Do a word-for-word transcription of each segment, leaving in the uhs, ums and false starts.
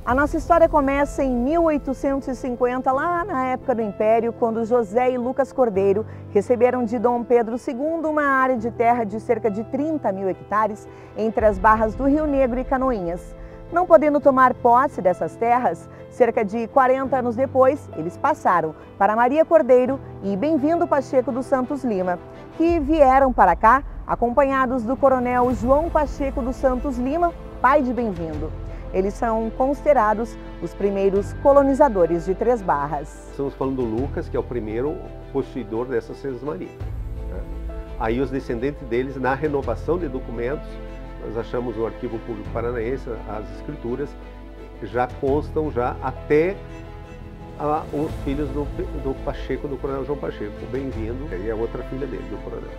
A nossa história começa em mil oitocentos e cinquenta, lá na época do Império, quando José e Lucas Cordeiro receberam de Dom Pedro segundo uma área de terra de cerca de trinta mil hectares entre as barras do Rio Negro e Canoinhas. Não podendo tomar posse dessas terras, cerca de quarenta anos depois, eles passaram para Maria Cordeiro e Bem-vindo Pacheco dos Santos Lima, que vieram para cá acompanhados do coronel João Pacheco dos Santos Lima, pai de Bem-vindo. Eles são considerados os primeiros colonizadores de Três Barras. Estamos falando do Lucas, que é o primeiro possuidor dessa Sesmaria. Né? Aí os descendentes deles, na renovação de documentos, nós achamos no Arquivo Público Paranaense, as escrituras já constam já até a, os filhos do, do Pacheco, do coronel João Pacheco, o Bem-vindo, e a outra filha dele, do coronel.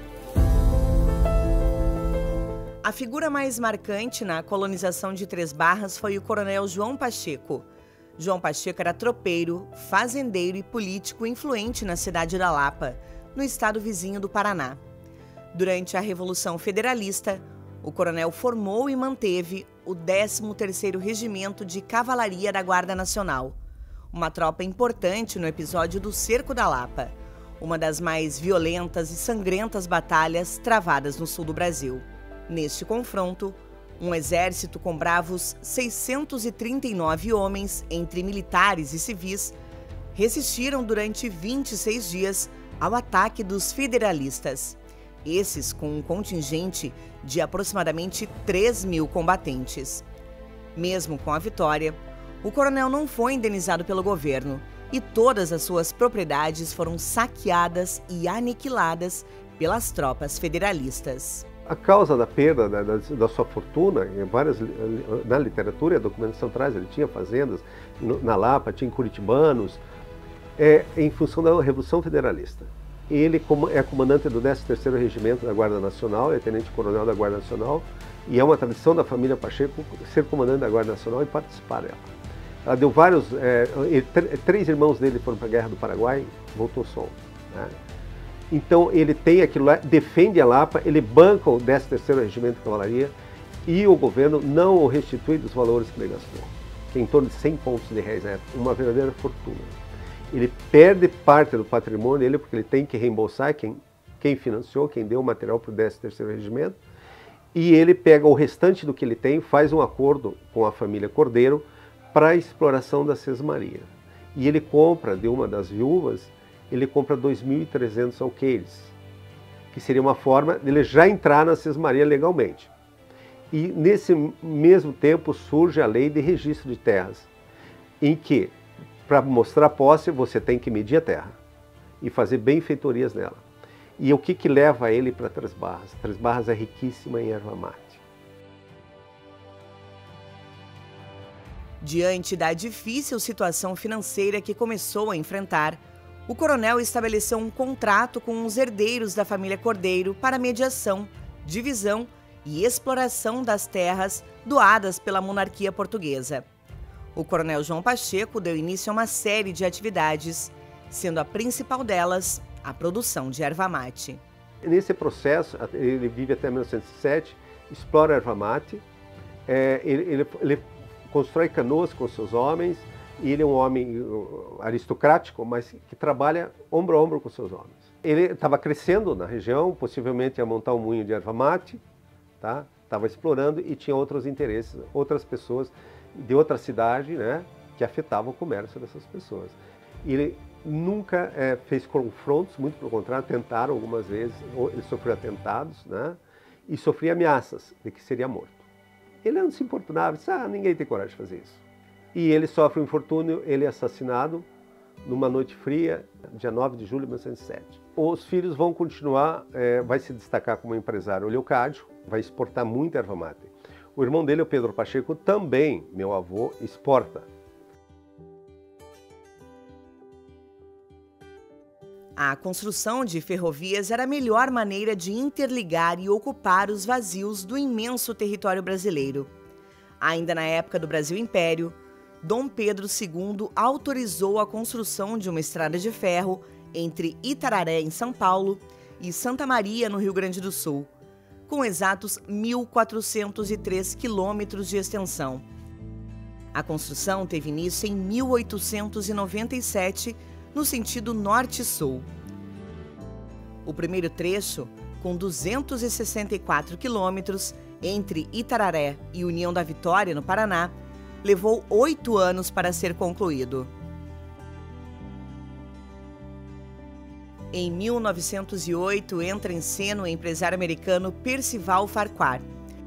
A figura mais marcante na colonização de Três Barras foi o coronel João Pacheco. João Pacheco era tropeiro, fazendeiro e político influente na cidade da Lapa, no estado vizinho do Paraná. Durante a Revolução Federalista, o coronel formou e manteve o décimo terceiro Regimento de Cavalaria da Guarda Nacional, uma tropa importante no episódio do Cerco da Lapa, uma das mais violentas e sangrentas batalhas travadas no sul do Brasil. Neste confronto, um exército com bravos seiscentos e trinta e nove homens, entre militares e civis, resistiram durante vinte e seis dias ao ataque dos federalistas. Esses com um contingente de aproximadamente três mil combatentes. Mesmo com a vitória, o coronel não foi indenizado pelo governo e todas as suas propriedades foram saqueadas e aniquiladas pelas tropas federalistas. A causa da perda da, da, da sua fortuna, em várias, na literatura e documentação traz, ele tinha fazendas no, na Lapa, tinha curitibanos, é em função da Revolução Federalista. Ele é comandante do décimo terceiro Regimento da Guarda Nacional, é tenente-coronel da Guarda Nacional, e é uma tradição da família Pacheco ser comandante da Guarda Nacional e participar dela. Ela deu vários, é, três irmãos dele foram para a Guerra do Paraguai, voltou só. Né? Então ele tem aquilo lá, defende a Lapa, ele banca o décimo terceiro Regimento de Cavalaria e o governo não o restitui dos valores que ele gastou, que é em torno de cem pontos de reais na época, uma verdadeira fortuna. Ele perde parte do patrimônio dele porque ele tem que reembolsar quem, quem financiou, quem deu o material para o décimo terceiro Regimento, e ele pega o restante do que ele tem, faz um acordo com a família Cordeiro para a exploração da Sesmaria. E ele compra de uma das viúvas, ele compra dois mil e trezentos alqueires, que seria uma forma de ele já entrar na Sesmaria legalmente. E nesse mesmo tempo surge a lei de registro de terras, em que, para mostrar posse, você tem que medir a terra e fazer benfeitorias nela. E o que, que leva ele para Três Barras? Três Barras é riquíssima em erva mate. Diante da difícil situação financeira que começou a enfrentar, o coronel estabeleceu um contrato com os herdeiros da família Cordeiro para mediação, divisão e exploração das terras doadas pela monarquia portuguesa. O coronel João Pacheco deu início a uma série de atividades, sendo a principal delas a produção de erva mate. Nesse processo, ele vive até mil novecentos e sete, explora a erva mate, é, ele, ele, ele constrói canoas com seus homens, e ele é um homem aristocrático, mas que trabalha ombro a ombro com seus homens. Ele estava crescendo na região, possivelmente ia montar um moinho de erva mate, tá? Estava explorando e tinha outros interesses, outras pessoas de outra cidade, né, que afetavam o comércio dessas pessoas. E ele nunca é, fez confrontos, muito pelo contrário, tentaram algumas vezes, ele sofreu atentados, né, e sofria ameaças de que seria morto. Ele não se importunava, disse, ah, ninguém tem coragem de fazer isso. E ele sofre um infortúnio, ele é assassinado numa noite fria, dia nove de julho de mil novecentos e sete. Os filhos vão continuar, é, vai se destacar como empresário o Leocádio, vai exportar muita erva mate. O irmão dele, o Pedro Pacheco, também, meu avô, exporta. A construção de ferrovias era a melhor maneira de interligar e ocupar os vazios do imenso território brasileiro. Ainda na época do Brasil Império, Dom Pedro segundo autorizou a construção de uma estrada de ferro entre Itararé, em São Paulo, e Santa Maria, no Rio Grande do Sul, com exatos mil quatrocentos e três quilômetros de extensão. A construção teve início em mil oitocentos e noventa e sete, no sentido norte-sul. O primeiro trecho, com duzentos e sessenta e quatro quilômetros, entre Itararé e União da Vitória, no Paraná, levou oito anos para ser concluído. Em mil novecentos e oito, entra em cena o empresário americano Percival Farquhar.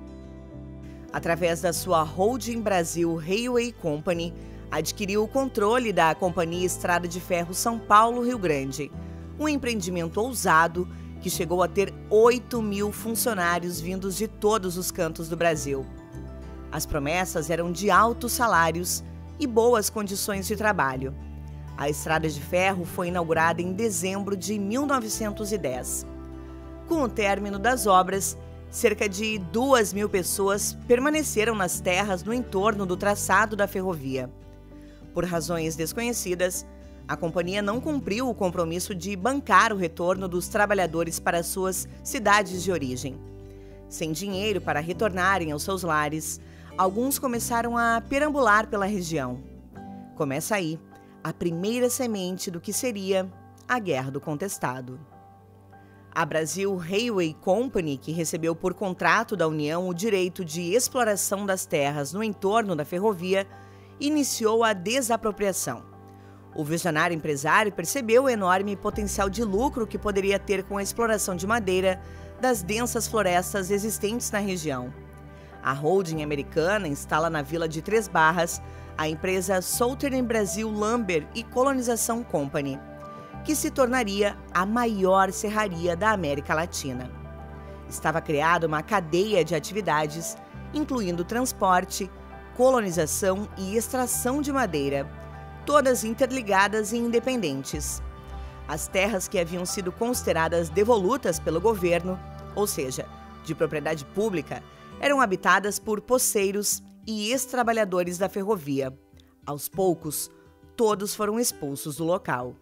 Através da sua Holding Brasil Railway Company, adquiriu o controle da Companhia Estrada de Ferro São Paulo-Rio Grande, um empreendimento ousado que chegou a ter oito mil funcionários vindos de todos os cantos do Brasil. As promessas eram de altos salários e boas condições de trabalho. A estrada de ferro foi inaugurada em dezembro de mil novecentos e dez. Com o término das obras, cerca de duas mil pessoas permaneceram nas terras no entorno do traçado da ferrovia. Por razões desconhecidas, a companhia não cumpriu o compromisso de bancar o retorno dos trabalhadores para suas cidades de origem. Sem dinheiro para retornarem aos seus lares, alguns começaram a perambular pela região. Começa aí a primeira semente do que seria a Guerra do Contestado. A Brasil Railway Company, que recebeu por contrato da União o direito de exploração das terras no entorno da ferrovia, iniciou a desapropriação. O visionário empresário percebeu o enorme potencial de lucro que poderia ter com a exploração de madeira das densas florestas existentes na região. A holding americana instala na vila de Três Barras a empresa Southern Brazil Lumber e Colonização Company, que se tornaria a maior serraria da América Latina. Estava criada uma cadeia de atividades, incluindo transporte, colonização e extração de madeira, todas interligadas e independentes. As terras que haviam sido consideradas devolutas pelo governo, ou seja, de propriedade pública, eram habitadas por poceiros e ex-trabalhadores da ferrovia. Aos poucos, todos foram expulsos do local.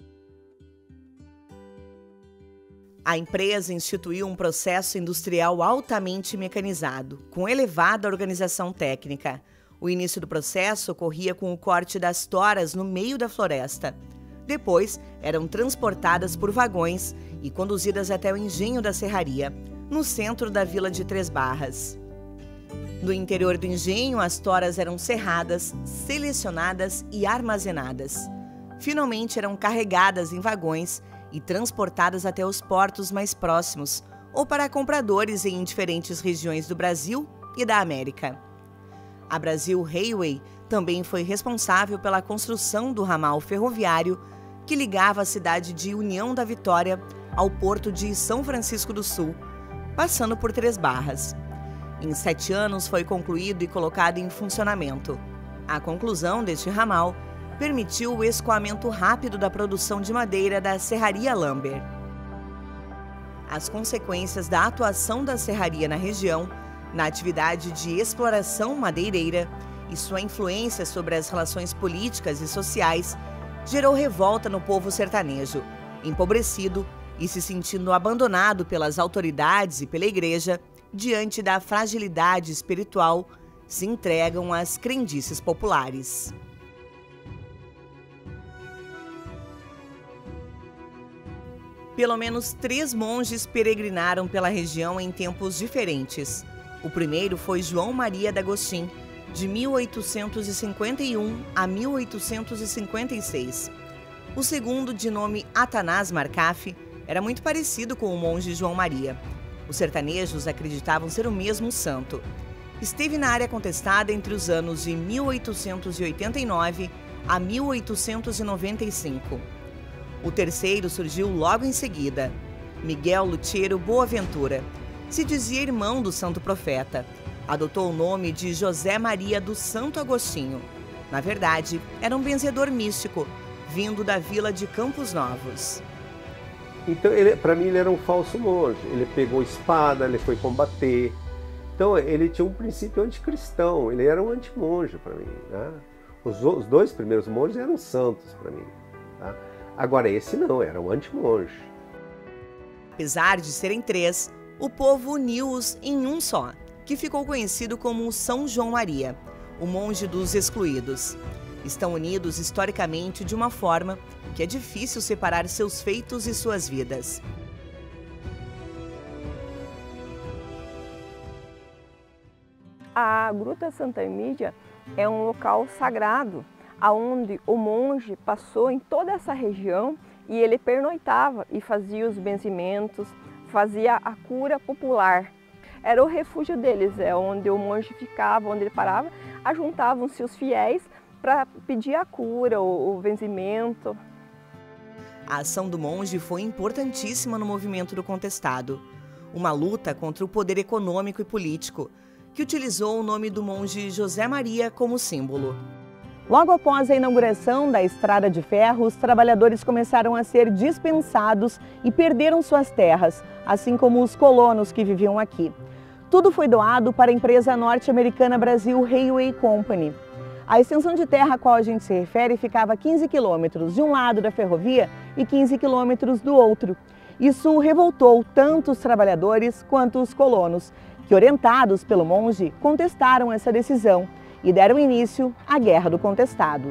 A empresa instituiu um processo industrial altamente mecanizado, com elevada organização técnica. O início do processo ocorria com o corte das toras no meio da floresta. Depois, eram transportadas por vagões e conduzidas até o engenho da serraria, no centro da vila de Três Barras. No interior do engenho, as toras eram serradas, selecionadas e armazenadas. Finalmente, eram carregadas em vagões e transportadas até os portos mais próximos ou para compradores em diferentes regiões do Brasil e da América. A Brasil Railway também foi responsável pela construção do ramal ferroviário que ligava a cidade de União da Vitória ao porto de São Francisco do Sul, passando por Três Barras. Em sete anos foi concluído e colocado em funcionamento. A conclusão deste ramal permitiu o escoamento rápido da produção de madeira da Serraria Lumber. As consequências da atuação da serraria na região, na atividade de exploração madeireira e sua influência sobre as relações políticas e sociais, gerou revolta no povo sertanejo, empobrecido e se sentindo abandonado pelas autoridades e pela igreja, diante da fragilidade espiritual, se entregam às crendices populares. Pelo menos três monges peregrinaram pela região em tempos diferentes. O primeiro foi João Maria d'Agostin, de mil oitocentos e cinquenta e um a mil oitocentos e cinquenta e seis. O segundo, de nome Atanás Marcaf, era muito parecido com o monge João Maria. Os sertanejos acreditavam ser o mesmo santo. Esteve na área contestada entre os anos de mil oitocentos e oitenta e nove a mil oitocentos e noventa e cinco. O terceiro surgiu logo em seguida, Miguel Lutero Boaventura. Se dizia irmão do santo profeta. Adotou o nome de José Maria do Santo Agostinho. Na verdade, era um benzedor místico, vindo da vila de Campos Novos. Então, para mim, ele era um falso monge. Ele pegou espada, ele foi combater. Então, ele tinha um princípio anticristão. Ele era um antimonge para mim. Né? Os, os dois primeiros monges eram santos para mim. Tá? Agora, esse não, era um antimonge. Apesar de serem três, o povo uniu-os em um só, que ficou conhecido como São João Maria. o monge dos excluídos. Estão unidos historicamente de uma forma que é difícil separar seus feitos e suas vidas. A Gruta Santa Emília é um local sagrado, onde o monge passou em toda essa região e ele pernoitava e fazia os benzimentos, fazia a cura popular. Era o refúgio deles, é onde o monge ficava, onde ele parava, ajuntavam-se os fiéis para pedir a cura, o, o benzimento. A ação do monge foi importantíssima no movimento do contestado, uma luta contra o poder econômico e político, que utilizou o nome do monge José Maria como símbolo. Logo após a inauguração da Estrada de Ferro, os trabalhadores começaram a ser dispensados e perderam suas terras, assim como os colonos que viviam aqui. Tudo foi doado para a empresa norte-americana Brasil Railway Company. A extensão de terra a qual a gente se refere ficava a quinze quilômetros de um lado da ferrovia e quinze quilômetros do outro. Isso revoltou tanto os trabalhadores quanto os colonos, que, orientados pelo monge, contestaram essa decisão e deram início à Guerra do Contestado.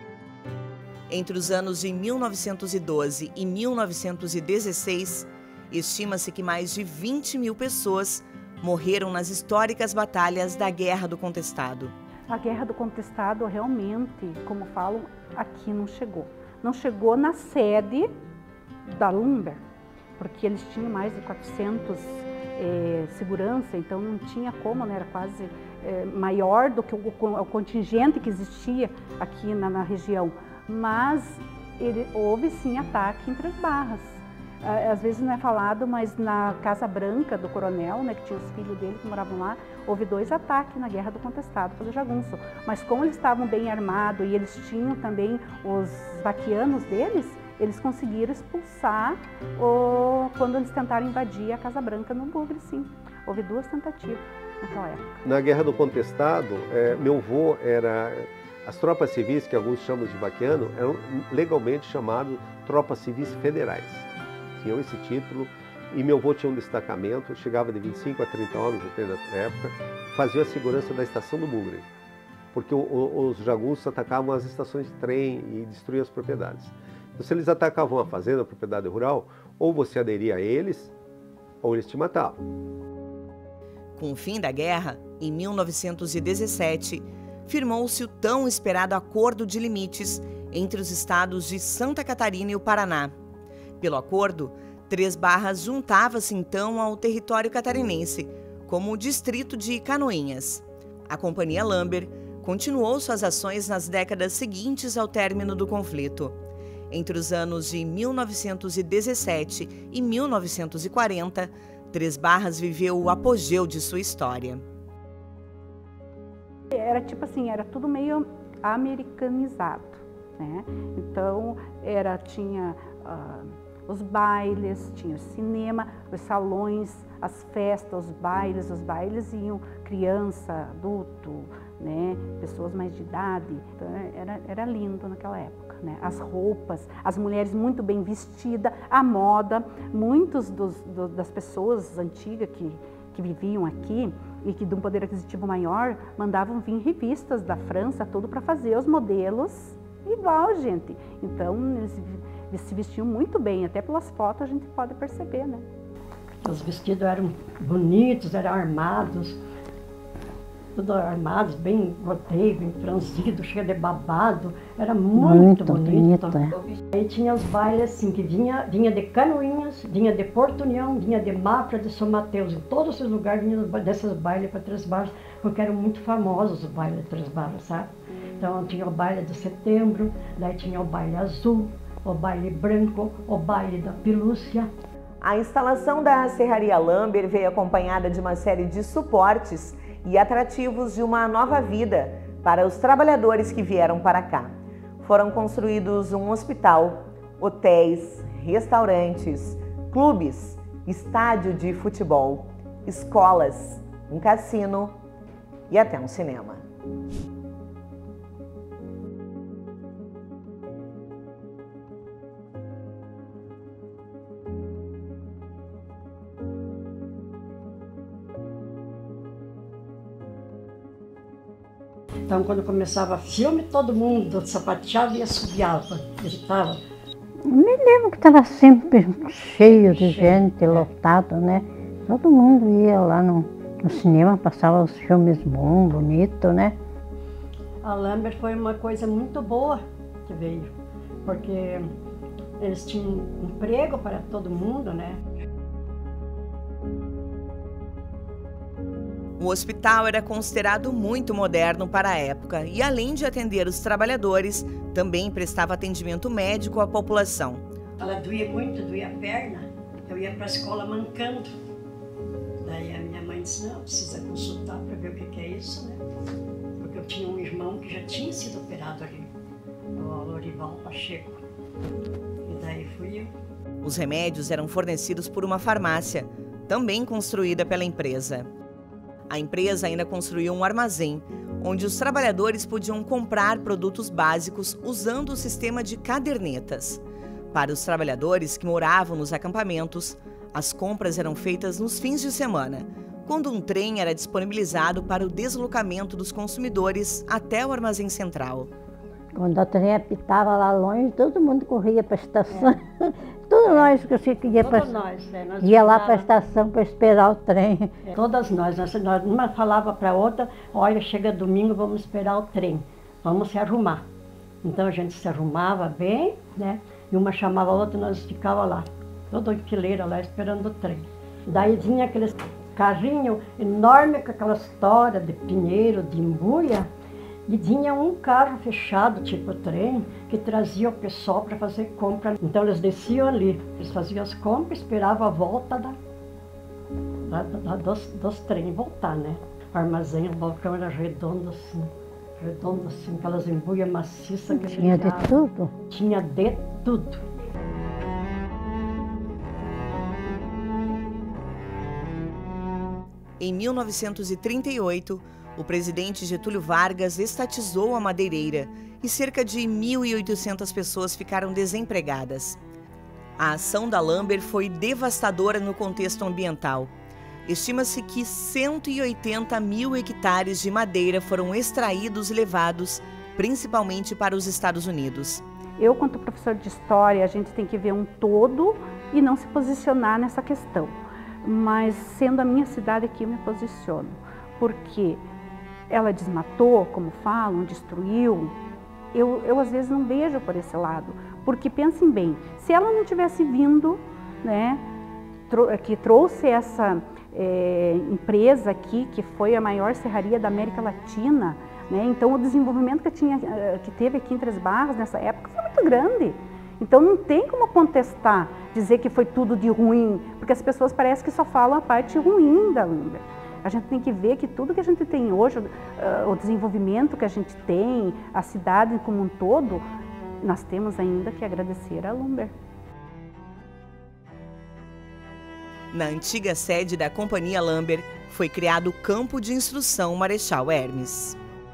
Entre os anos de mil novecentos e doze e mil novecentos e dezesseis, estima-se que mais de vinte mil pessoas morreram nas históricas batalhas da Guerra do Contestado. A Guerra do Contestado realmente, como falam, aqui não chegou. Não chegou na sede da Lumber, porque eles tinham mais de quatrocentos é, segurança, então não tinha como, né? Era quase é, maior do que o, o contingente que existia aqui na, na região. Mas ele, houve sim ataque em Três Barras. Às vezes não é falado, mas na Casa Branca do coronel, né, que tinha os filhos dele que moravam lá, houve dois ataques na Guerra do Contestado pelo jagunço. Mas como eles estavam bem armados e eles tinham também os vaquianos deles, eles conseguiram expulsar o, quando eles tentaram invadir a Casa Branca no Bugre, sim. Houve duas tentativas naquela época. Na Guerra do Contestado, é, meu avô era... As tropas civis, que alguns chamam de vaquiano, eram legalmente chamados tropas civis federais. Tinham esse título, e meu avô tinha um destacamento, chegava de vinte e cinco a trinta homens até na época, fazia a segurança da estação do Bugre, porque o, o, os jagunços atacavam as estações de trem e destruíam as propriedades. Então, se eles atacavam a fazenda, a propriedade rural, ou você aderia a eles, ou eles te matavam. Com o fim da guerra, em mil novecentos e dezessete, firmou-se o tão esperado Acordo de Limites entre os estados de Santa Catarina e o Paraná. Pelo acordo, Três Barras juntava-se então ao território catarinense, como o distrito de Canoinhas. A Companhia Lumber continuou suas ações nas décadas seguintes ao término do conflito. Entre os anos de mil novecentos e dezessete e mil novecentos e quarenta, Três Barras viveu o apogeu de sua história. Era tipo assim, era tudo meio americanizado, né? Então, era, tinha... Uh, os bailes, tinha o cinema, os salões, as festas, os bailes, os bailes iam criança, adulto, né, pessoas mais de idade, então era, era lindo naquela época, né? As roupas, as mulheres muito bem vestidas, a moda, muitos dos, do, das pessoas antigas que, que viviam aqui e que de um poder aquisitivo maior, mandavam vir revistas da França, tudo para fazer os modelos igual, gente. Então, eles Eles se vestiam muito bem, até pelas fotos a gente pode perceber, né? Os vestidos eram bonitos, eram armados, tudo armados, bem gotei, bem franzido, cheio de babado, era muito, muito bonito. bonito é. Aí tinha os bailes assim, que vinha, vinha de Canoinhas, vinha de Porto União, vinha de Mafra, de São Mateus, em todos esses lugares vinha desses bailes para Três Barras, porque eram muito famosos os bailes de Três Barras, sabe? Então tinha o baile de Setembro, daí tinha o baile azul, o baile branco, o baile da pelúcia. A instalação da Serraria Lumber veio acompanhada de uma série de suportes e atrativos de uma nova vida para os trabalhadores que vieram para cá. Foram construídos um hospital, hotéis, restaurantes, clubes, estádio de futebol, escolas, um cassino e até um cinema. Então, quando começava filme, todo mundo sapateava e assobiava, gritava. Me lembro que estava sempre cheio de gente, lotado, né? Todo mundo ia lá no, no cinema, passava os filmes bons, bonitos, né? A Lambert foi uma coisa muito boa que veio, porque eles tinham emprego para todo mundo, né? O hospital era considerado muito moderno para a época e, além de atender os trabalhadores, também prestava atendimento médico à população. Ela doía muito, doía a perna. Eu ia para a escola mancando. Daí a minha mãe disse, não, precisa consultar para ver o que, que é isso, né? Porque eu tinha um irmão que já tinha sido operado ali, o Lorival Pacheco. E daí fui eu. Os remédios eram fornecidos por uma farmácia, também construída pela empresa. A empresa ainda construiu um armazém, onde os trabalhadores podiam comprar produtos básicos usando o sistema de cadernetas. Para os trabalhadores que moravam nos acampamentos, as compras eram feitas nos fins de semana, quando um trem era disponibilizado para o deslocamento dos consumidores até o armazém central. Quando o trem apitava lá longe, todo mundo corria para a estação. É. Todos nós que ia, pra, nós, é, nós ia lá para a estação para esperar o trem. É. Todas nós, nós, nós uma falava para a outra, olha, chega domingo, vamos esperar o trem, vamos se arrumar. Então a gente se arrumava bem, né? E uma chamava a outra e nós ficava lá, toda fileira lá esperando o trem. Daí vinha aqueles carrinho enorme com aquela história de pinheiro, de embuia, e tinha um carro fechado, tipo trem, que trazia o pessoal para fazer compra. Então eles desciam ali, eles faziam as compras, esperavam a volta da, da, da, dos, dos trens voltar, né? O armazém, o balcão era redondo assim, redondo assim, aquelas embuias maciças. Que tinha de tudo? Tinha de tudo. Em mil novecentos e trinta e oito, o presidente Getúlio Vargas estatizou a madeireira e cerca de mil e oitocentas pessoas ficaram desempregadas. A ação da Lambert foi devastadora no contexto ambiental. Estima-se que cento e oitenta mil hectares de madeira foram extraídos e levados, principalmente para os Estados Unidos. Eu, quanto professor de história, a gente tem que ver um todo e não se posicionar nessa questão. Mas, sendo a minha cidade aqui, eu me posiciono. Porque ela desmatou, como falam, destruiu. Eu, eu, às vezes, não vejo por esse lado. Porque, pensem bem, se ela não tivesse vindo, né, que trouxe essa é, empresa aqui, que foi a maior serraria da América Latina, né, então o desenvolvimento que, tinha, que teve aqui em Três Barras nessa época foi muito grande. Então não tem como contestar, dizer que foi tudo de ruim, porque as pessoas parecem que só falam a parte ruim da Lambert. A gente tem que ver que tudo que a gente tem hoje, o desenvolvimento que a gente tem, a cidade como um todo, nós temos ainda que agradecer a Lambert. Na antiga sede da Companhia Lambert, foi criado o Campo de Instrução Marechal Hermes.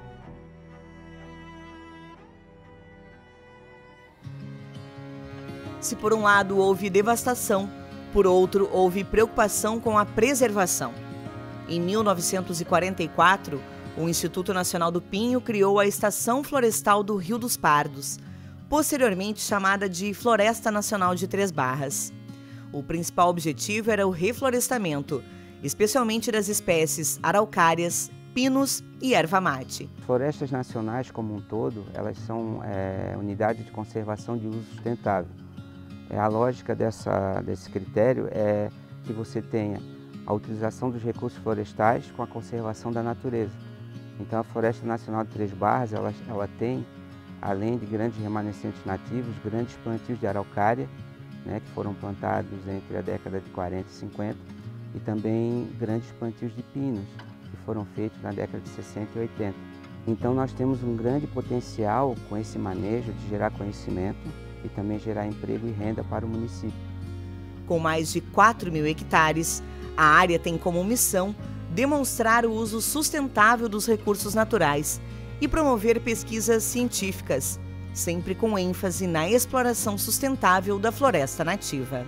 Se por um lado houve devastação, por outro houve preocupação com a preservação. Em mil novecentos e quarenta e quatro, o Instituto Nacional do Pinho criou a Estação Florestal do Rio dos Pardos, posteriormente chamada de Floresta Nacional de Três Barras. O principal objetivo era o reflorestamento, especialmente das espécies araucárias, pinos e erva-mate. Florestas nacionais como um todo, elas são é, unidades de conservação de uso sustentável. É, a lógica dessa, desse critério é que você tenha a utilização dos recursos florestais com a conservação da natureza. Então a Floresta Nacional de Três Barras, ela, ela tem, além de grandes remanescentes nativos, grandes plantios de araucária, né, que foram plantados entre a década de quarenta e cinquenta, e também grandes plantios de pinos, que foram feitos na década de sessenta e oitenta. Então nós temos um grande potencial com esse manejo de gerar conhecimento e também gerar emprego e renda para o município. Com mais de quatro mil hectares, a área tem como missão demonstrar o uso sustentável dos recursos naturais e promover pesquisas científicas, sempre com ênfase na exploração sustentável da floresta nativa.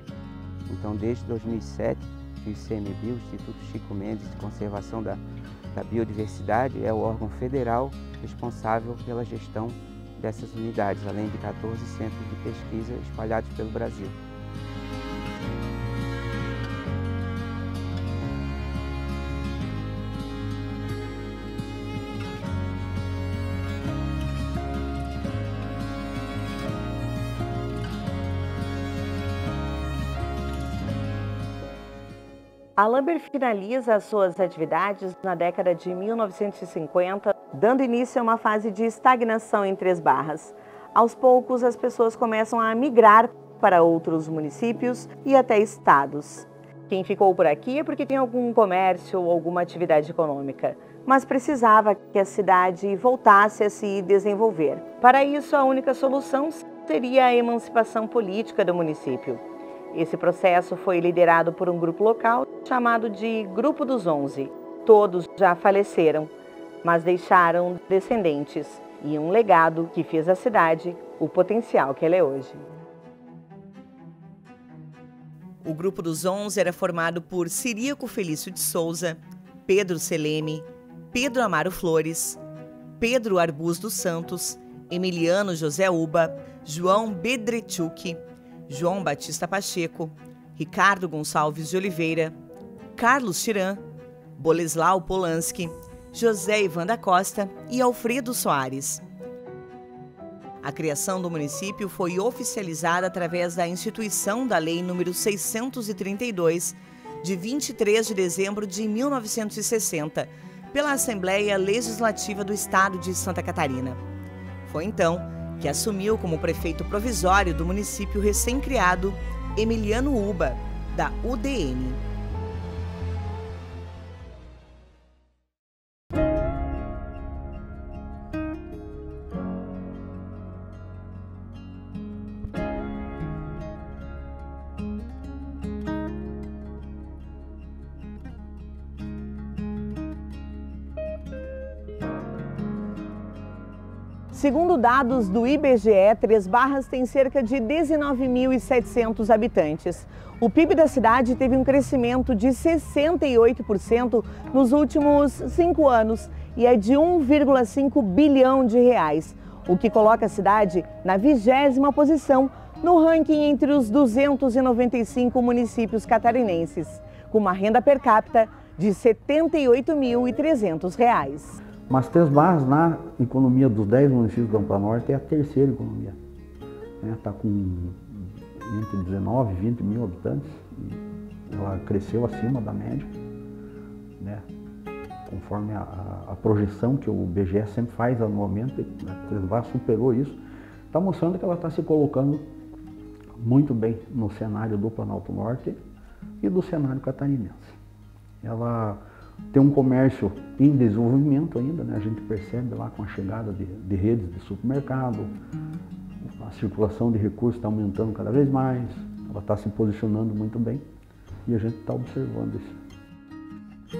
Então, desde dois mil e sete, que o I C M B, o Instituto Chico Mendes de Conservação da, da biodiversidade é o órgão federal responsável pela gestão dessas unidades, além de quatorze centros de pesquisa espalhados pelo Brasil. A Lamber finaliza as suas atividades na década de mil novecentos e cinquenta, dando início a uma fase de estagnação em Três Barras. Aos poucos, as pessoas começam a migrar para outros municípios e até estados. Quem ficou por aqui é porque tem algum comércio ou alguma atividade econômica, mas precisava que a cidade voltasse a se desenvolver. Para isso, a única solução seria a emancipação política do município. Esse processo foi liderado por um grupo local chamado de Grupo dos Onze. Todos já faleceram, mas deixaram descendentes e um legado que fez a cidade o potencial que ela é hoje. O Grupo dos Onze era formado por Ciríaco Felício de Souza, Pedro Seleme, Pedro Amaro Flores, Pedro Arbus dos Santos, Emiliano José Uba, João Bedrechuk, João Batista Pacheco, Ricardo Gonçalves de Oliveira, Carlos Tiran, Boleslau Polanski, José Ivan da Costa e Alfredo Soares. A criação do município foi oficializada através da instituição da Lei número seiscentos e trinta e dois, de vinte e três de dezembro de mil novecentos e sessenta, pela Assembleia Legislativa do Estado de Santa Catarina. Foi então que assumiu como prefeito provisório do município recém-criado Emiliano Uba, da U D N. Segundo dados do I B G E, Três Barras tem cerca de dezenove mil e setecentos habitantes. O P I B da cidade teve um crescimento de sessenta e oito por cento nos últimos cinco anos e é de um vírgula cinco bilhão de reais, o que coloca a cidade na vigésima posição no ranking entre os duzentos e noventa e cinco municípios catarinenses, com uma renda per capita de setenta e oito mil e trezentos reais. Mas Três Barras, na economia dos dez municípios da Ampla Norte, é a terceira economia. Está com entre dezenove e vinte mil habitantes. E ela cresceu acima da média, né? Conforme a, a projeção que o I B G E sempre faz anualmente. Três Barras superou isso. Está mostrando que ela está se colocando muito bem no cenário do Planalto Norte e do cenário catarinense. Ela tem um comércio em desenvolvimento ainda, né? A gente percebe lá com a chegada de, de redes de supermercado, a circulação de recursos está aumentando cada vez mais, ela está se posicionando muito bem e a gente está observando isso.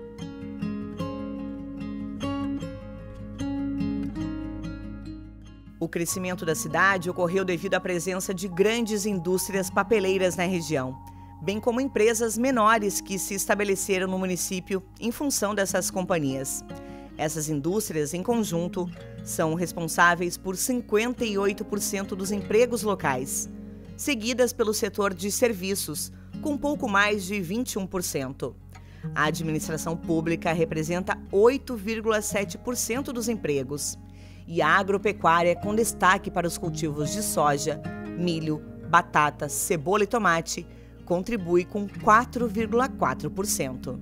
O crescimento da cidade ocorreu devido à presença de grandes indústrias papeleiras na região, bem como empresas menores que se estabeleceram no município em função dessas companhias. Essas indústrias, em conjunto, são responsáveis por cinquenta e oito por cento dos empregos locais, seguidas pelo setor de serviços, com pouco mais de vinte e um por cento. A administração pública representa oito vírgula sete por cento dos empregos e a agropecuária com destaque para os cultivos de soja, milho, batata, cebola e tomate, contribui com quatro vírgula quatro por cento.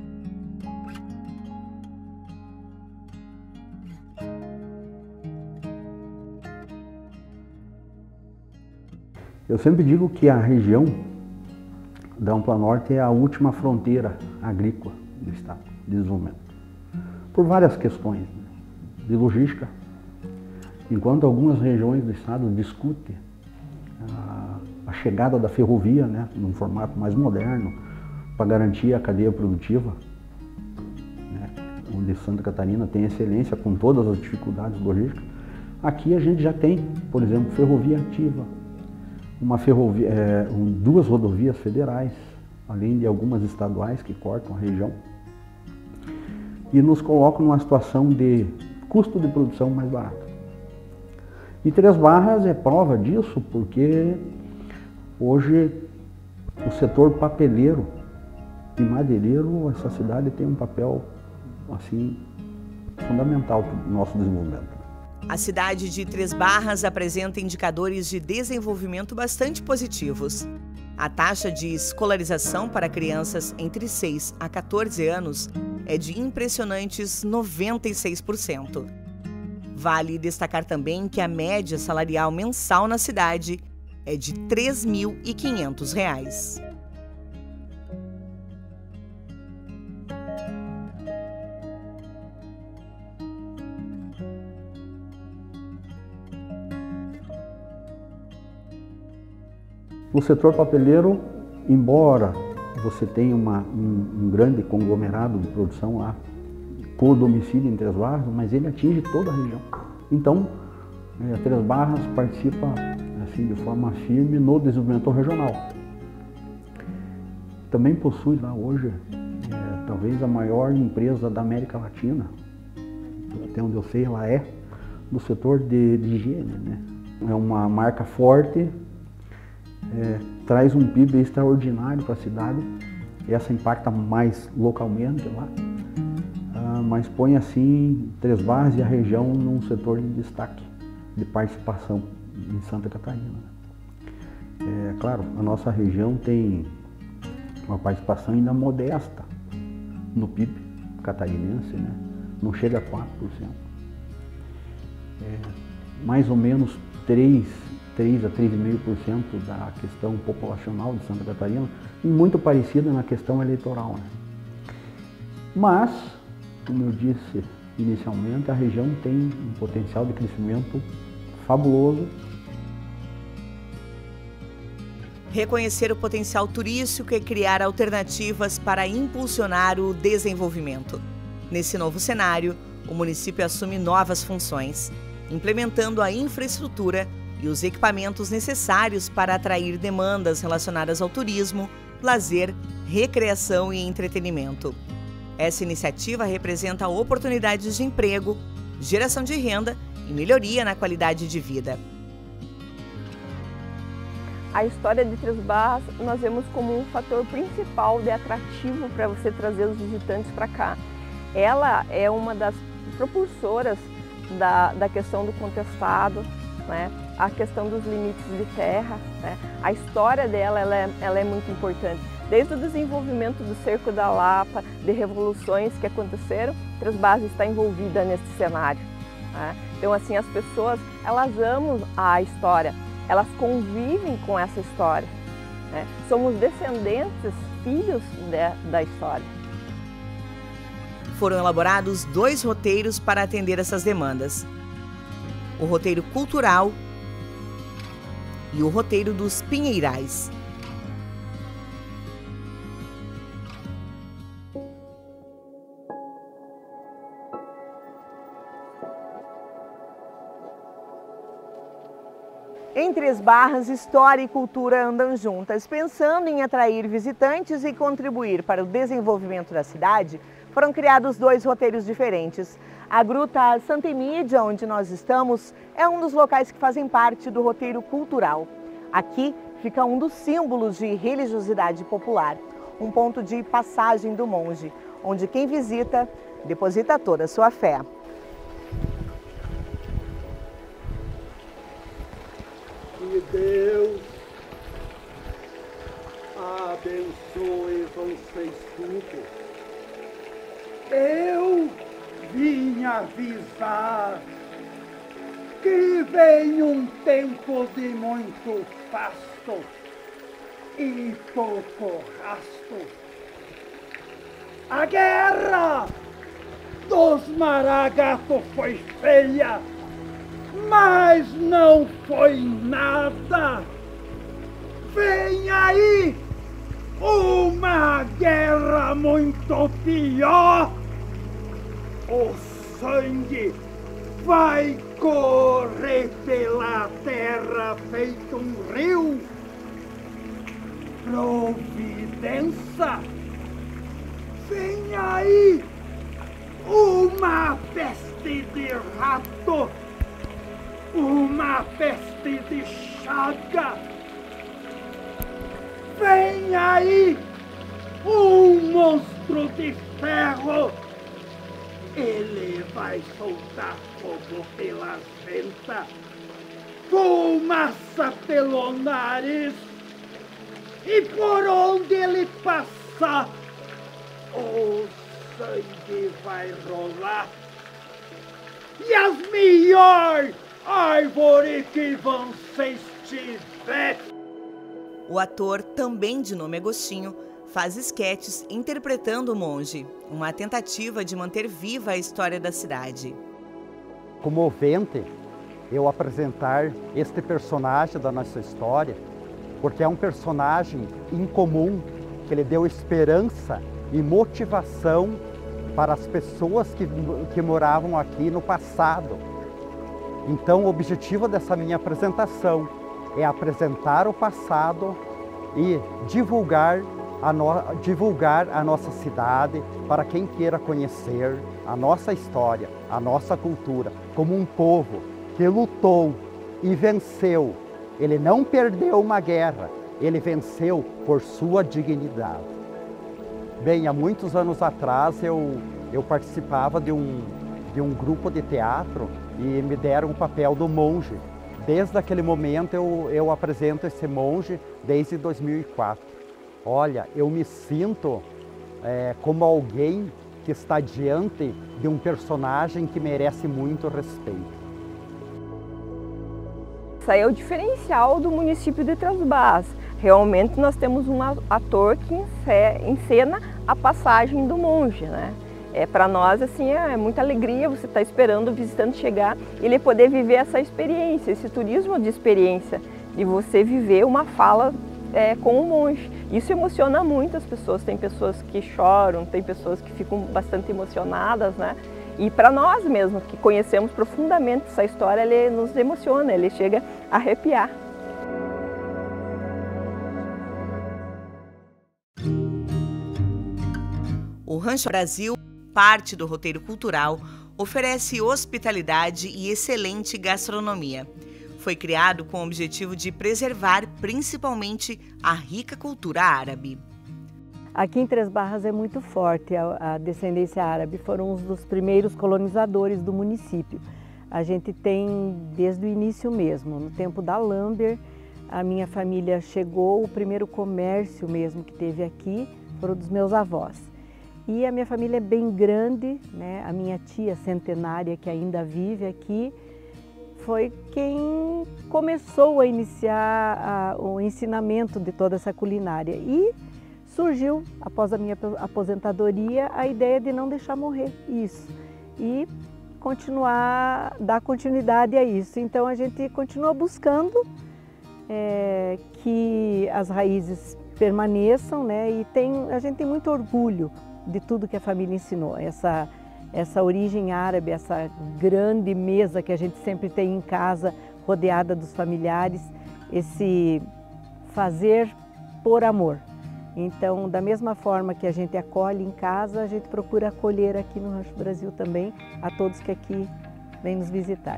Eu sempre digo que a região da Ampla Norte é a última fronteira agrícola do estado de desenvolvimento, por várias questões, né? De logística. Enquanto algumas regiões do estado discutem a, a chegada da ferrovia, né, num formato mais moderno, para garantir a cadeia produtiva, né, onde Santa Catarina tem excelência com todas as dificuldades logísticas, aqui a gente já tem, por exemplo, ferrovia ativa, uma ferrovia, é, um, duas rodovias federais, além de algumas estaduais que cortam a região. e nos colocam numa situação de custo de produção mais barato. E Três Barras é prova disso, porque hoje o setor papeleiro e madeireiro, essa cidade tem um papel assim fundamental para o nosso desenvolvimento. A cidade de Três Barras apresenta indicadores de desenvolvimento bastante positivos. A taxa de escolarização para crianças entre seis a quatorze anos é de impressionantes noventa e seis por cento. Vale destacar também que a média salarial mensal na cidade é de três mil e quinhentos reais. O setor papeleiro, embora você tenha uma, um, um grande conglomerado de produção lá, por domicílio em Três Barras, mas ele atinge toda a região. Então, a Três Barras participa assim, de forma firme no desenvolvimento regional. Também possui lá hoje, é, talvez a maior empresa da América Latina, até onde eu sei, ela é do setor de, de higiene, né? É uma marca forte, é, traz um P I B extraordinário para a cidade, e essa impacta mais localmente lá. Mas põe assim Três Barras e a região num setor de destaque, de participação em Santa Catarina. É claro, a nossa região tem uma participação ainda modesta no P I B catarinense, né? Não chega a quatro por cento. É, mais ou menos três a três vírgula cinco por cento da questão populacional de Santa Catarina, e muito parecida na questão eleitoral, né? Mas, como eu disse inicialmente, a região tem um potencial de crescimento fabuloso. Reconhecer o potencial turístico e criar alternativas para impulsionar o desenvolvimento. Nesse novo cenário, o município assume novas funções, implementando a infraestrutura e os equipamentos necessários para atrair demandas relacionadas ao turismo, lazer, recreação e entretenimento. Essa iniciativa representa oportunidades de emprego, geração de renda e melhoria na qualidade de vida. A história de Três Barras nós vemos como um fator principal de atrativo para você trazer os visitantes para cá. Ela é uma das propulsoras da, da questão do contestado, né? A questão dos limites de terra, né? A história dela ela é, ela é muito importante. Desde o desenvolvimento do Cerco da Lapa, de revoluções que aconteceram, Três Barras está envolvida nesse cenário, né? Então, assim, as pessoas, elas amam a história, elas convivem com essa história, né? Somos descendentes, filhos de, da história. Foram elaborados dois roteiros para atender essas demandas. O roteiro cultural e o roteiro dos Pinheirais. Em Três Barras, história e cultura andam juntas. Pensando em atrair visitantes e contribuir para o desenvolvimento da cidade, foram criados dois roteiros diferentes. A Gruta Santa Emídia, onde nós estamos, é um dos locais que fazem parte do roteiro cultural. Aqui fica um dos símbolos de religiosidade popular, um ponto de passagem do monge, onde quem visita deposita toda a sua fé. Que Deus abençoe vocês tudo. Eu vim avisar que vem um tempo de muito pasto e pouco rasto. A guerra dos Maragatos foi feia, mas não foi nada. Vem aí uma guerra muito pior. O sangue vai correr pela terra feito um rio. Providência. Vem aí peste de rato, uma peste de chaga. Vem aí um monstro de ferro. Ele vai soltar fogo pelas ventas, fumaça pelo nariz, e por onde ele passar, o sangue vai rolar. E as melhores árvores que você estiver. O ator, também de nome Agostinho, faz esquetes interpretando o monge, uma tentativa de manter viva a história da cidade. Comovente eu apresentar este personagem da nossa história, porque é um personagem incomum, que ele deu esperança e motivação para as pessoas que, que moravam aqui no passado. Então, o objetivo dessa minha apresentação é apresentar o passado e divulgar a, no, divulgar a nossa cidade para quem queira conhecer a nossa história, a nossa cultura, como um povo que lutou e venceu. Ele não perdeu uma guerra, ele venceu por sua dignidade. Bem, há muitos anos atrás eu, eu participava de um, de um grupo de teatro e me deram o papel do monge. Desde aquele momento eu, eu apresento esse monge desde dois mil e quatro. Olha, eu me sinto é, como alguém que está diante de um personagem que merece muito respeito. Isso aí é o diferencial do município de Três Barras. Realmente nós temos um ator que encena a passagem do monge, né? É, para nós, assim, é muita alegria você estar esperando o visitante chegar e ele poder viver essa experiência, esse turismo de experiência, de você viver uma fala é, com o monge. Isso emociona muito as pessoas, tem pessoas que choram, tem pessoas que ficam bastante emocionadas, né? E para nós mesmos, que conhecemos profundamente essa história, ele nos emociona, ele chega a arrepiar. O Rancho Brasil, parte do roteiro cultural, oferece hospitalidade e excelente gastronomia. Foi criado com o objetivo de preservar principalmente a rica cultura árabe. Aqui em Três Barras é muito forte a, a descendência árabe, foram um dos primeiros colonizadores do município. A gente tem desde o início mesmo, no tempo da Lamber, a minha família chegou, o primeiro comércio mesmo que teve aqui foram dos meus avós. E a minha família é bem grande, né? A minha tia centenária, que ainda vive aqui, foi quem começou a iniciar a, o ensinamento de toda essa culinária. E surgiu, após a minha aposentadoria, a ideia de não deixar morrer isso e continuar, dar continuidade a isso. Então a gente continua buscando é, que as raízes permaneçam, né? E tem, a gente tem muito orgulho de tudo que a família ensinou, essa, essa origem árabe, essa grande mesa que a gente sempre tem em casa, rodeada dos familiares, esse fazer por amor. Então, da mesma forma que a gente acolhe em casa, a gente procura acolher aqui no Rancho Brasil também a todos que aqui vêm nos visitar.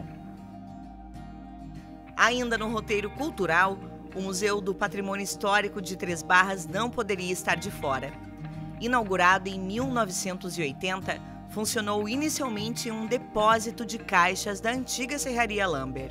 Ainda no roteiro cultural, o Museu do Patrimônio Histórico de Três Barras não poderia estar de fora. Inaugurado em mil novecentos e oitenta, funcionou inicialmente um depósito de caixas da antiga Serraria Lamber.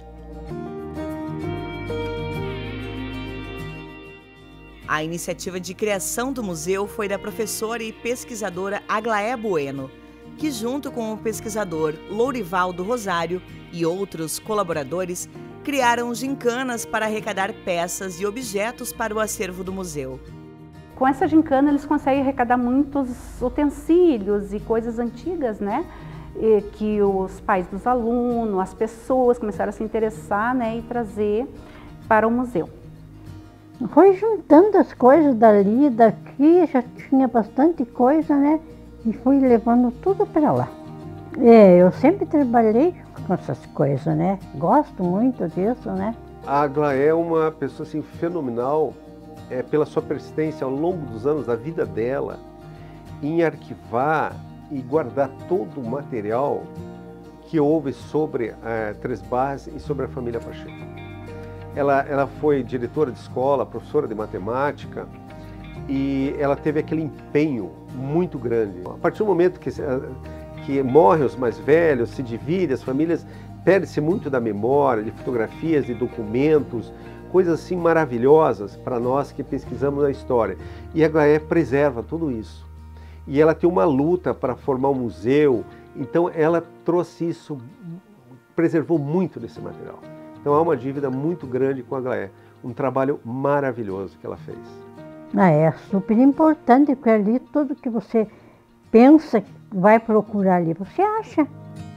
A iniciativa de criação do museu foi da professora e pesquisadora Aglaé Bueno, que junto com o pesquisador Lourivaldo Rosário e outros colaboradores, criaram gincanas para arrecadar peças e objetos para o acervo do museu. Com essa gincana eles conseguem arrecadar muitos utensílios e coisas antigas, né? E que os pais dos alunos, as pessoas começaram a se interessar, né? E trazer para o museu. Foi juntando as coisas dali, daqui, já tinha bastante coisa, né? E fui levando tudo para lá. É, eu sempre trabalhei com essas coisas, né? Gosto muito disso, né? A Aglaé é uma pessoa assim, fenomenal, é, pela sua persistência ao longo dos anos da vida dela, em arquivar e guardar todo o material que houve sobre eh, Três Barras e sobre a família Pacheco. Ela, ela foi diretora de escola, professora de matemática, e ela teve aquele empenho muito grande. A partir do momento que, que morrem os mais velhos, se divide, as famílias perdem-se muito da memória, de fotografias, de documentos, coisas assim maravilhosas para nós que pesquisamos a história. E a Glaé preserva tudo isso. E ela tem uma luta para formar um museu, então ela trouxe isso, preservou muito desse material. Então há uma dívida muito grande com a Glaé, um trabalho maravilhoso que ela fez. Ah, é super importante, porque ali tudo que você pensa, vai procurar ali, você acha.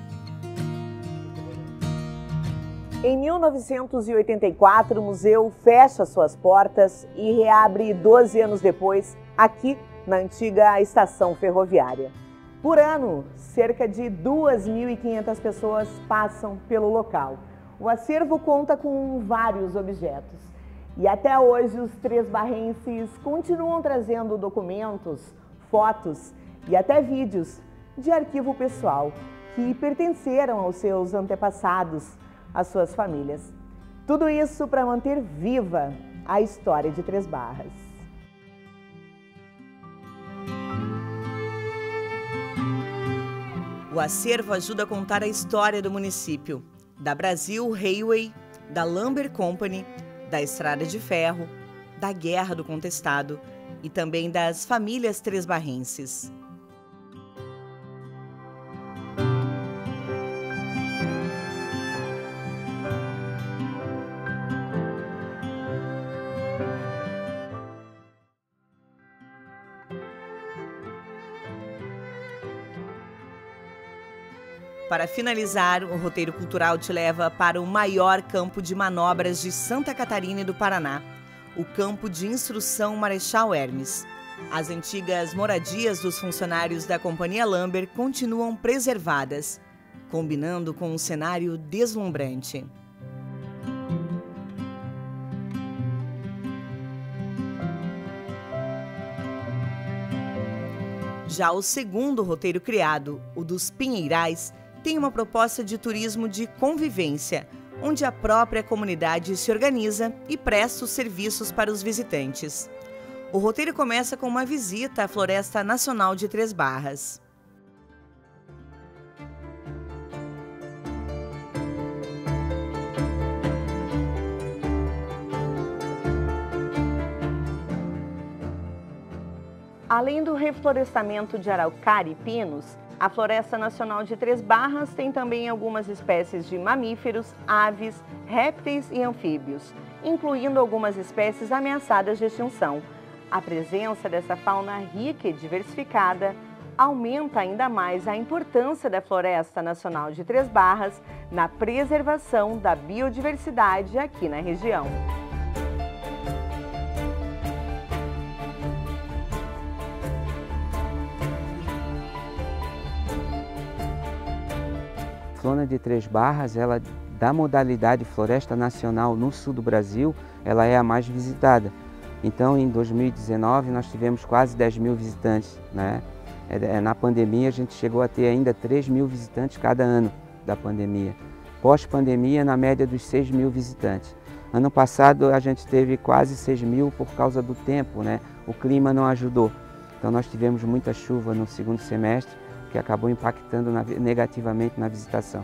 Em mil novecentos e oitenta e quatro, o museu fecha suas portas e reabre doze anos depois, aqui na antiga estação ferroviária. Por ano, cerca de duas mil e quinhentas pessoas passam pelo local. O acervo conta com vários objetos. E até hoje os três-barrenses continuam trazendo documentos, fotos e até vídeos de arquivo pessoal que pertenceram aos seus antepassados, às suas famílias. Tudo isso para manter viva a história de Três Barras. O acervo ajuda a contar a história do município, da Brasil Railway, da Lumber Company, da Estrada de Ferro, da Guerra do Contestado e também das famílias três-barrenses. Para finalizar, o roteiro cultural te leva para o maior campo de manobras de Santa Catarina e do Paraná, o Campo de Instrução Marechal Hermes. As antigas moradias dos funcionários da Companhia Lumber continuam preservadas, combinando com um cenário deslumbrante. Já o segundo roteiro criado, o dos Pinheirais, tem uma proposta de turismo de convivência, onde a própria comunidade se organiza e presta os serviços para os visitantes. O roteiro começa com uma visita à Floresta Nacional de Três Barras. Além do reflorestamento de araucária e pinos, a Floresta Nacional de Três Barras tem também algumas espécies de mamíferos, aves, répteis e anfíbios, incluindo algumas espécies ameaçadas de extinção. A presença dessa fauna rica e diversificada aumenta ainda mais a importância da Floresta Nacional de Três Barras na preservação da biodiversidade aqui na região. A Flora de Três Barras, ela, da modalidade Floresta Nacional no sul do Brasil, ela é a mais visitada. Então, em dois mil e dezenove, nós tivemos quase dez mil visitantes, né? Na pandemia, a gente chegou a ter ainda três mil visitantes cada ano da pandemia. Pós-pandemia, na média dos seis mil visitantes. Ano passado, a gente teve quase seis mil por causa do tempo, né? O clima não ajudou. Então, nós tivemos muita chuva no segundo semestre, que acabou impactando na, negativamente na visitação.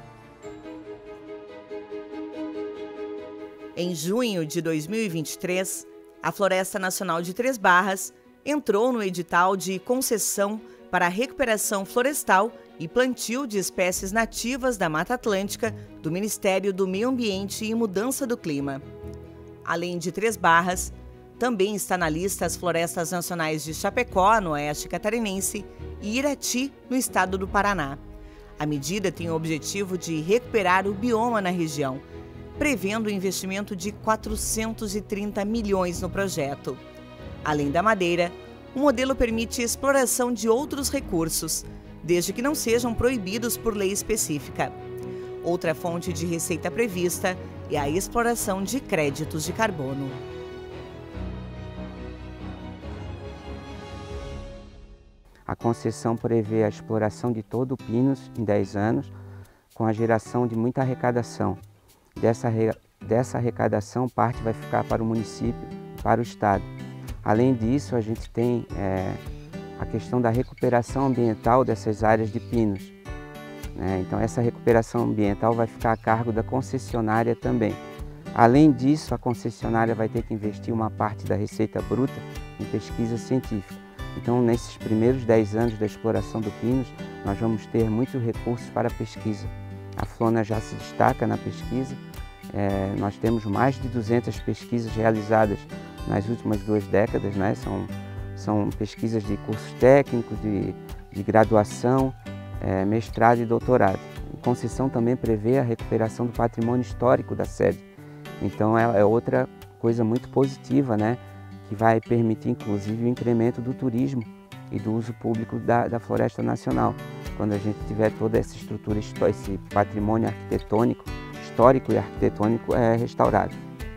Em junho de dois mil e vinte e três, a Floresta Nacional de Três Barras entrou no edital de concessão para a recuperação florestal e plantio de espécies nativas da Mata Atlântica do Ministério do Meio Ambiente e Mudança do Clima. Além de Três Barras, também está na lista as florestas nacionais de Chapecó, no oeste catarinense, e Irati, no estado do Paraná. A medida tem o objetivo de recuperar o bioma na região, prevendo um investimento de quatrocentos e trinta milhões no projeto. Além da madeira, o modelo permite exploração de outros recursos, desde que não sejam proibidos por lei específica. Outra fonte de receita prevista é a exploração de créditos de carbono. A concessão prevê a exploração de todo o Pinos em dez anos, com a geração de muita arrecadação. Dessa, dessa arrecadação, parte vai ficar para o município, para o estado. Além disso, a gente tem é, a questão da recuperação ambiental dessas áreas de pinos. Né? Então, essa recuperação ambiental vai ficar a cargo da concessionária também. Além disso, a concessionária vai ter que investir uma parte da receita bruta em pesquisa científica. Então, nesses primeiros dez anos da exploração do Pinos, nós vamos ter muitos recursos para a pesquisa. A Flona já se destaca na pesquisa. É, nós temos mais de duzentas pesquisas realizadas nas últimas duas décadas, né? São, são pesquisas de cursos técnicos, de, de graduação, é, mestrado e doutorado. A concessão também prevê a recuperação do patrimônio histórico da sede. Então é, é outra coisa muito positiva, né? Que vai permitir inclusive o incremento do turismo e do uso público da, da Floresta Nacional, quando a gente tiver toda essa estrutura, esse patrimônio arquitetônico, histórico e arquitetônico é, restaurado.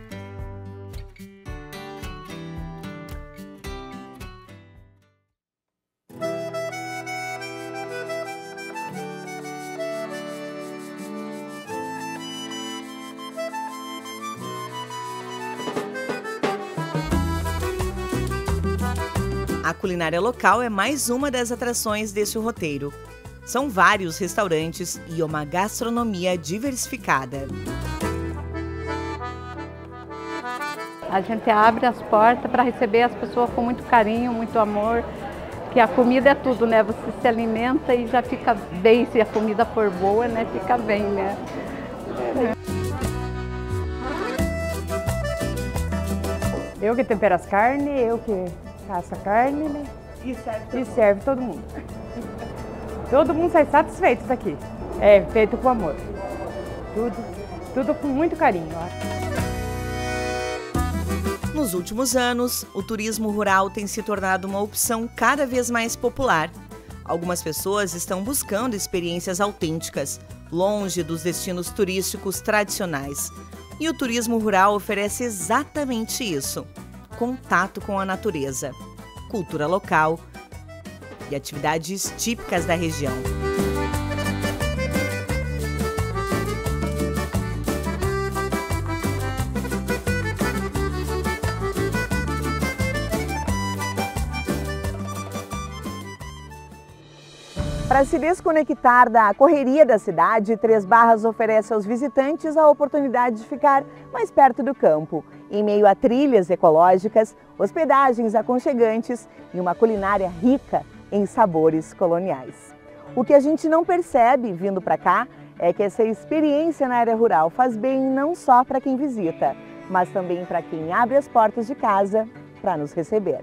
A culinária local é mais uma das atrações deste roteiro. São vários restaurantes e uma gastronomia diversificada. A gente abre as portas para receber as pessoas com muito carinho, muito amor, que a comida é tudo, né? Você se alimenta e já fica bem, se a comida for boa, né? Fica bem, né? Eu que tempero as carnes, eu que faço a carne, né? E serve todo, e serve todo mundo. Todo mundo sai satisfeito daqui. É feito com amor. Tudo, tudo com muito carinho. Nos últimos anos, o turismo rural tem se tornado uma opção cada vez mais popular. Algumas pessoas estão buscando experiências autênticas, longe dos destinos turísticos tradicionais. E o turismo rural oferece exatamente isso: contato com a natureza, cultura local e atividades típicas da região. Para se desconectar da correria da cidade, Três Barras oferece aos visitantes a oportunidade de ficar mais perto do campo, em meio a trilhas ecológicas, hospedagens aconchegantes e uma culinária rica em sabores coloniais. O que a gente não percebe vindo para cá é que essa experiência na área rural faz bem não só para quem visita, mas também para quem abre as portas de casa para nos receber.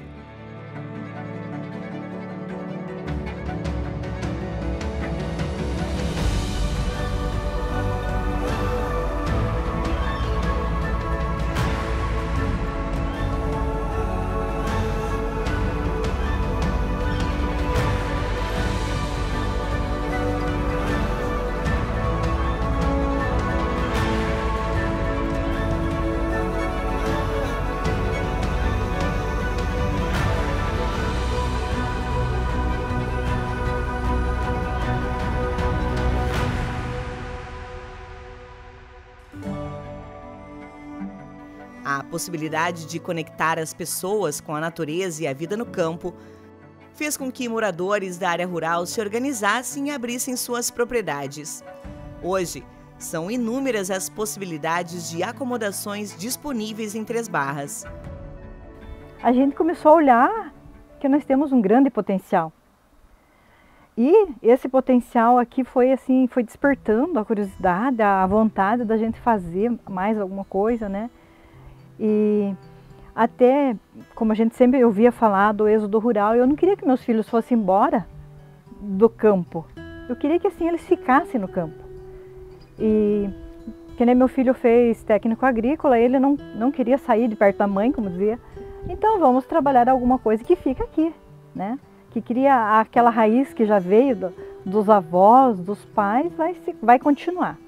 A possibilidade de conectar as pessoas com a natureza e a vida no campo fez com que moradores da área rural se organizassem e abrissem suas propriedades. Hoje, são inúmeras as possibilidades de acomodações disponíveis em Três Barras. A gente começou a olhar que nós temos um grande potencial. E esse potencial aqui foi assim, foi despertando a curiosidade, a vontade da gente fazer mais alguma coisa, né? E até, como a gente sempre ouvia falar do êxodo rural, eu não queria que meus filhos fossem embora do campo. Eu queria que assim eles ficassem no campo. E que nem meu filho fez técnico agrícola, ele não, não queria sair de perto da mãe, como dizia. Então vamos trabalhar alguma coisa que fica aqui, né? Que cria aquela raiz que já veio do, dos avós, dos pais, vai, se, vai continuar.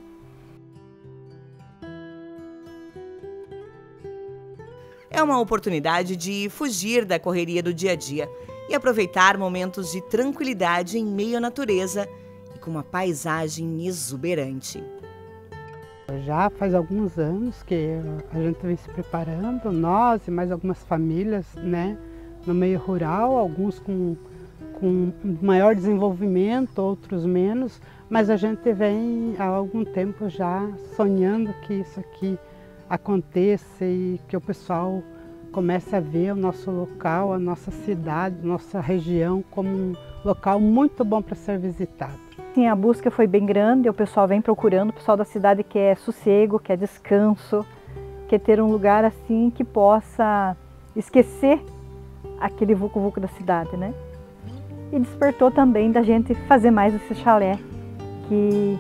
É uma oportunidade de fugir da correria do dia a dia e aproveitar momentos de tranquilidade em meio à natureza e com uma paisagem exuberante. Já faz alguns anos que a gente vem se preparando, nós e mais algumas famílias, né, no meio rural, alguns com, com maior desenvolvimento, outros menos, mas a gente vem há algum tempo já sonhando que isso aqui aconteça e que o pessoal comece a ver o nosso local, a nossa cidade, nossa região como um local muito bom para ser visitado. Sim, a busca foi bem grande, o pessoal vem procurando, o pessoal da cidade quer sossego, quer descanso, quer ter um lugar assim que possa esquecer aquele vucu-vucu da cidade, né? E despertou também da gente fazer mais esse chalé, que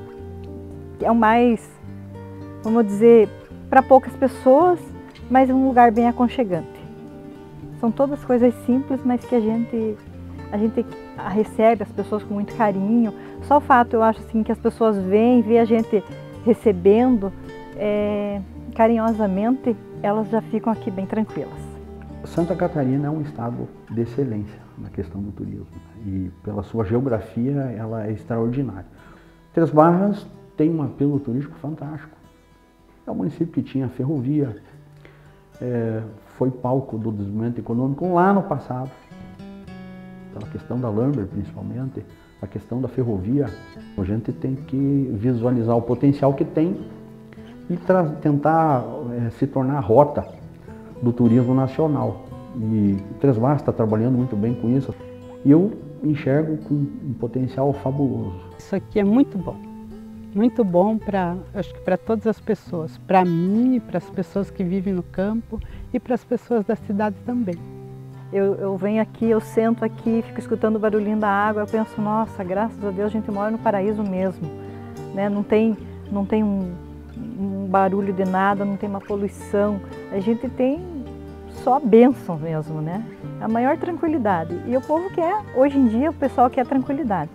é o mais, vamos dizer, para poucas pessoas, mas um lugar bem aconchegante. São todas coisas simples, mas que a gente, a gente recebe as pessoas com muito carinho. Só o fato, eu acho assim, que as pessoas vêm, vê a gente recebendo é, carinhosamente, elas já ficam aqui bem tranquilas. Santa Catarina é um estado de excelência na questão do turismo e pela sua geografia ela é extraordinária. Três Barras tem um apelo turístico fantástico. É um município que tinha ferrovia, é, foi palco do desenvolvimento econômico lá no passado, pela questão da Lumber principalmente, a questão da ferrovia. A gente tem que visualizar o potencial que tem e tentar é, se tornar a rota do turismo nacional. E Três Barras está trabalhando muito bem com isso e eu enxergo com um potencial fabuloso. Isso aqui é muito bom, muito bom para, acho que para todas as pessoas, para mim, para as pessoas que vivem no campo e para as pessoas da cidade também. Eu, eu venho aqui, eu sento aqui, fico escutando o barulhinho da água, eu penso, nossa, graças a Deus a gente mora no paraíso mesmo, né? Não tem, não tem um, um barulho de nada, não tem uma poluição, a gente tem só bênção mesmo, né? A maior tranquilidade. E o povo quer, hoje em dia o pessoal quer tranquilidade.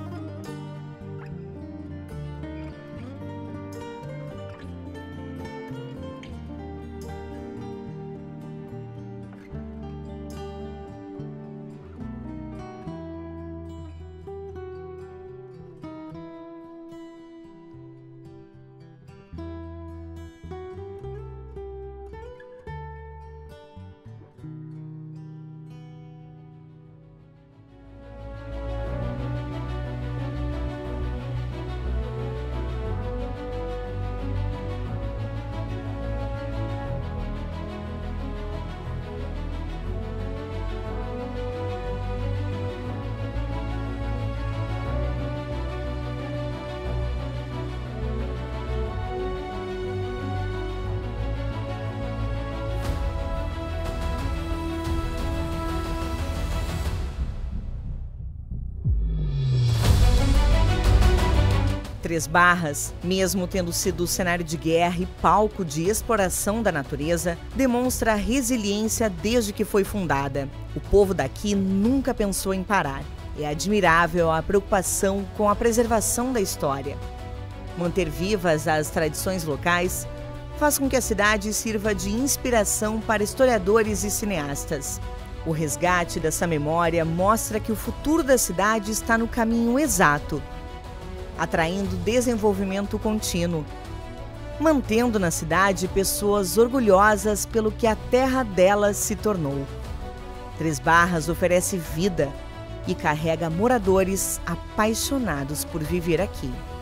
Três Barras, mesmo tendo sido cenário de guerra e palco de exploração da natureza, demonstra a resiliência desde que foi fundada. O povo daqui nunca pensou em parar. É admirável a preocupação com a preservação da história. Manter vivas as tradições locais faz com que a cidade sirva de inspiração para historiadores e cineastas. O resgate dessa memória mostra que o futuro da cidade está no caminho exato, atraindo desenvolvimento contínuo, mantendo na cidade pessoas orgulhosas pelo que a terra delas se tornou. Três Barras oferece vida e carrega moradores apaixonados por viver aqui.